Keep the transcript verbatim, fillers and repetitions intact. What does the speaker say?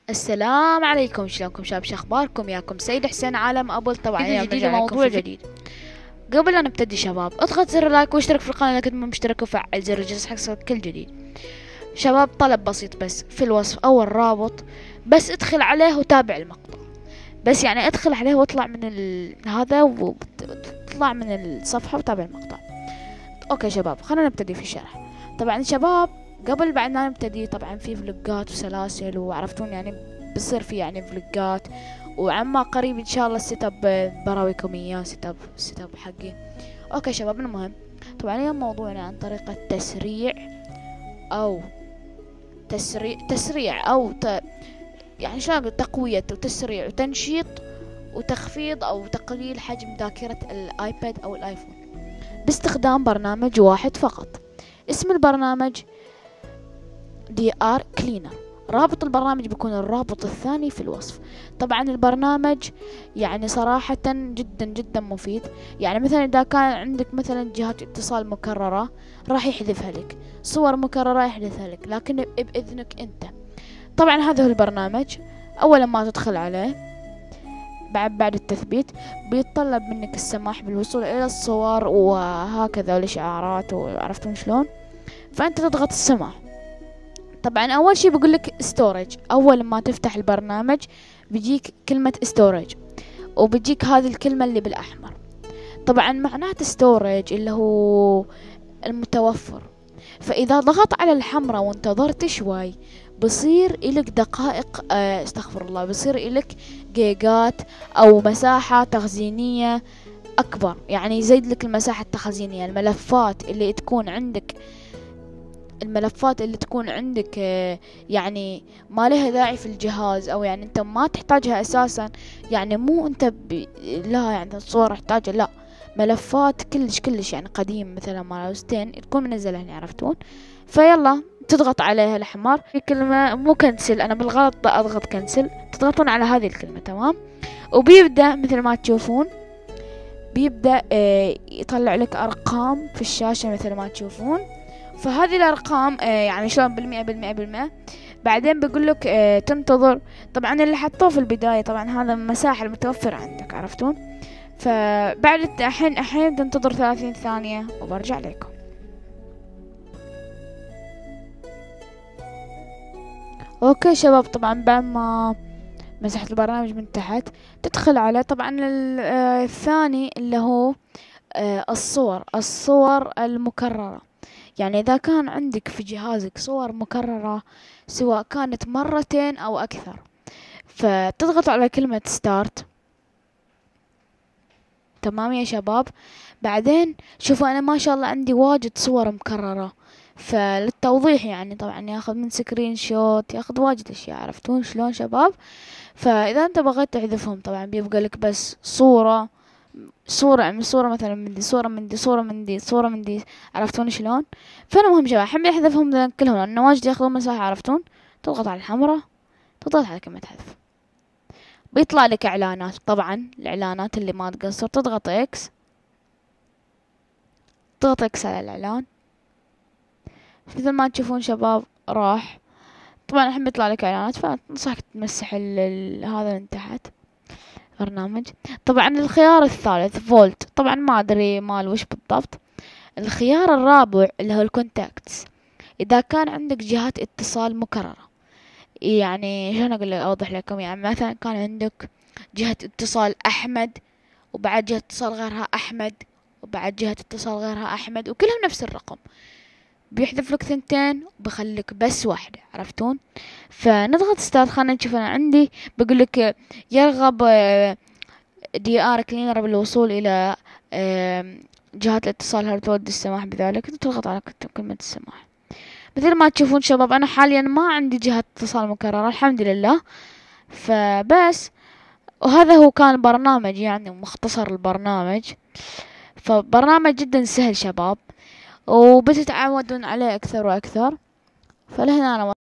السلام عليكم، شلونكم شباب؟ شخباركم؟ ياكم سيد حسين عالم ابل. طبعا فيديو اليوم جديد رجعنا لكم وموضوع في جديد. قبل لا نبتدي شباب، اضغط زر لايك واشترك في القناه اذا كنت مو مشترك، وفعل زر الجرس حق يصلك كل جديد. شباب طلب بسيط بس، في الوصف اول رابط بس ادخل عليه وتابع المقطع. بس يعني ادخل عليه واطلع من ال... هذا وتطلع من الصفحه وتابع المقطع. اوكي شباب، خلينا نبتدي في الشرح. طبعا شباب قبل بعد ما نبتدي، طبعا في فلوجات وسلاسل وعرفتون يعني بصير في يعني فلوجات، وعما قريب ان شاء الله السيت اب براويكم اياه، سيت اب سيت اب حقي. اوكي شباب، المهم طبعا اليوم موضوعنا عن طريقة تسريع او تسريع تسريع او ت... يعني شلون اقول، تقوية وتسريع وتنشيط وتخفيض او تقليل حجم ذاكرة الايباد او الايفون باستخدام برنامج واحد فقط. اسم البرنامج دي ار كلينر. رابط البرنامج بيكون الرابط الثاني في الوصف. طبعا البرنامج يعني صراحة جدا جدا مفيد. يعني مثلا اذا كان عندك مثلا جهات اتصال مكررة راح يحذفها لك، صور مكررة يحذفها لك، لكن بإذنك انت. طبعا هذا هو البرنامج. اولا ما تدخل عليه، بعد بعد التثبيت بيتطلب منك السماح بالوصول الى الصور وهكذا والاشعارات، وعرفتون شلون. فانت تضغط السماح. طبعا اول شي بيقول لك ستورج. اول ما تفتح البرنامج بيجيك كلمة ستورج، وبيجيك هذه الكلمة اللي بالاحمر. طبعا معناته ستورج اللي هو المتوفر. فاذا ضغط على الحمراء وانتظرت شوي بصير إلك دقائق اه استغفر الله بصير إلك جيجات او مساحة تخزينية اكبر. يعني يزيد لك المساحة التخزينية، الملفات اللي تكون عندك الملفات اللي تكون عندك يعني ما لها داعي في الجهاز، او يعني انت ما تحتاجها اساسا. يعني مو انت ب... لا يعني الصور احتاجها، لا، ملفات كلش كلش يعني قديم مثلا مال ستين تكون منزلها هنا، عرفتون. فيلا تضغط عليها الاحمر في كلمة مو كنسل، انا بالغلط اضغط كنسل. تضغطون على هذه الكلمة تمام، وبيبدأ مثل ما تشوفون بيبدأ اه يطلع لك ارقام في الشاشة مثل ما تشوفون. فهذه الارقام آه يعني شلون بالمئة بالمئة بالمئة. بعدين بيقول لك آه تنتظر. طبعا اللي حطوه في البداية طبعا هذا المساحة المتوفرة عندك، عرفتون. فبعد الحين الحين تنتظر ثلاثين ثانية وبرجع لكم. اوكي شباب، طبعا بعد ما مسحت البرنامج من تحت تدخل على طبعا آه الثاني اللي هو آه الصور الصور المكررة. يعني إذا كان عندك في جهازك صور مكررة سواء كانت مرتين أو أكثر، فتضغط على كلمة ستارت. تمام يا شباب. بعدين شوفوا أنا ما شاء الله عندي واجد صور مكررة، فللتوضيح يعني طبعا ياخذ من سكرين شوت، ياخذ واجد أشياء، عرفتون شلون شباب. فإذا أنت بغيت تحذفهم طبعا بيبقى لك بس صورة صورة من صورة مثلا من دي، صورة من دي، صورة من دي، صورة من دي، عرفتون شلون. فأنا مهم شباب حبي احذفهم كلهم لأنه واجد ياخذون مساحة، عرفتون. تضغط على الحمراء، تضغط على كلمة حذف، بيطلع لك اعلانات. طبعا الاعلانات اللي ما تقصر تضغط اكس، تضغط اكس على الاعلان مثل ما تشوفون شباب راح. طبعا الحين بيطلع لك اعلانات، فانصحك تمسح هذا من تحت برنامج. طبعا الخيار الثالث فولت، طبعا ما ادري مال وش بالضبط. الخيار الرابع اللي هو الكونتاكتس. اذا كان عندك جهات اتصال مكررة، يعني شلون اقول لك اوضح لكم، يعني مثلا كان عندك جهة اتصال احمد، وبعد جهة اتصال غيرها احمد، وبعد جهة اتصال غيرها احمد، وكلهم نفس الرقم، بيحذف لك ثنتين وبخليك بس واحدة، عرفتون. فنضغط ستارت. خلينا نشوف انا عندي بقول لك يرغب دي ار كلينر بالوصول الى جهات الاتصال، هل تود السماح بذلك؟ تضغط على كلمة السماح. مثل ما تشوفون شباب انا حاليا ما عندي جهة اتصال مكررة الحمد لله. فبس، وهذا هو كان برنامج يعني مختصر البرنامج. فبرنامج جدا سهل شباب، وبتتعودون عليه اكثر واكثر. فلهنا انا